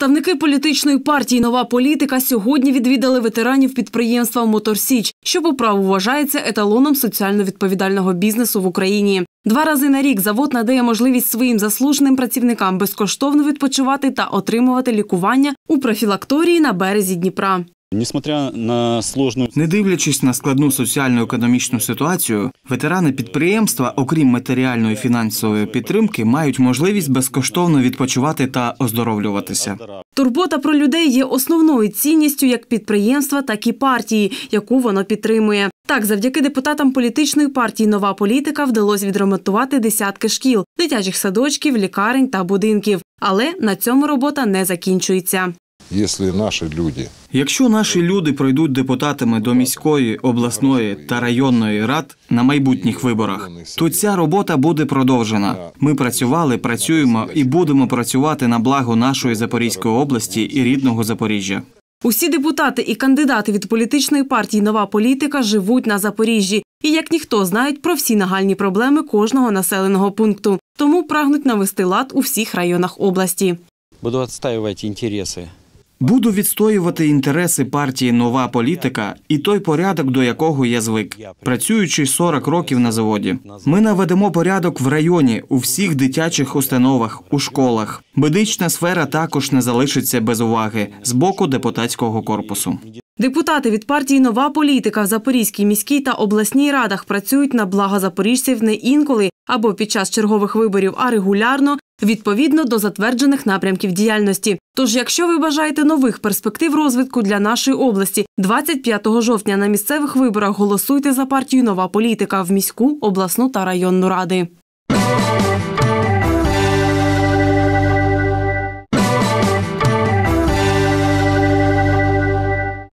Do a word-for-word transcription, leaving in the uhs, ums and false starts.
Представники політичної партії «Нова політика» сьогодні відвідали ветеранів підприємства «Моторсіч», що по праву вважається еталоном соціально відповідального бізнесу в Україні. Два рази на рік завод надає можливість своїм заслуженим працівникам безкоштовно відпочивати та отримувати лікування у профілакторії на березі Дніпра. Не дивлячись на складну соціально-економічну ситуацію, ветерани підприємства, окрім матеріальної і фінансової підтримки, мають можливість безкоштовно відпочивати та оздоровлюватися. Турбота про людей є основною цінністю як підприємства, так і партії, яку воно підтримує. Так, завдяки депутатам політичної партії «Нова політика» вдалося відремонтувати десятки шкіл, дитячих садочків, лікарень та будинків. Але на цьому робота не закінчується. Якщо наші люди пройдуть депутатами до міської, обласної та районної рад на майбутніх виборах, то ця робота буде продовжена. Ми працювали, працюємо і будемо працювати на благо нашої Запорізької області і рідного Запоріжжя. Усі депутати і кандидати від політичної партії «Нова політика» живуть на Запоріжжі і, як ніхто, знають про всі нагальні проблеми кожного населеного пункту. Тому прагнуть навести лад у всіх районах області. Буду відстоювати інтереси. Буду відстоювати інтереси партії «Нова політика» і той порядок, до якого я звик, працюючи сорок років на заводі. Ми наведемо порядок в районі, у всіх дитячих установах, у школах. Медична сфера також не залишиться без уваги з боку депутатського корпусу. Депутати від партії «Нова політика» в Запорізькій міській та обласній радах працюють на благо запоріжців не інколи або під час чергових виборів, а регулярно, відповідно до затверджених напрямків діяльності. Тож, якщо ви бажаєте нових перспектив розвитку для нашої області, двадцять п'ятого жовтня на місцевих виборах голосуйте за партію «Нова політика» в міську, обласну та районну ради.